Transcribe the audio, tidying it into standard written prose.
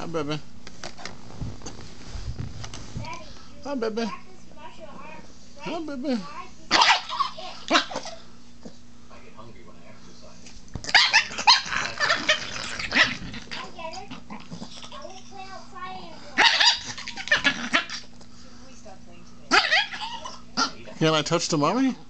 Hi, baby. Hi, baby. Hi, baby. I get hungry when I exercise. I get it. I won't play outside anymore. Should we stop playing today? Can I touch the mommy?